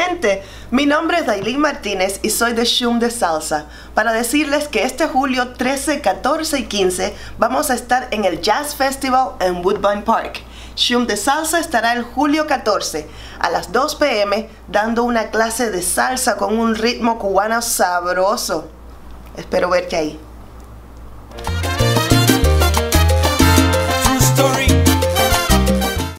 gente, mi nombre es Dailin Martínez y soy de Shum de Salsa, para decirles que este julio 13, 14 y 15 vamos a estar en el Jazz Festival en Woodbine Park. Shum de Salsa estará el julio 14 a las 2 p.m. dando una clase de salsa con un ritmo cubano sabroso. Espero verte ahí.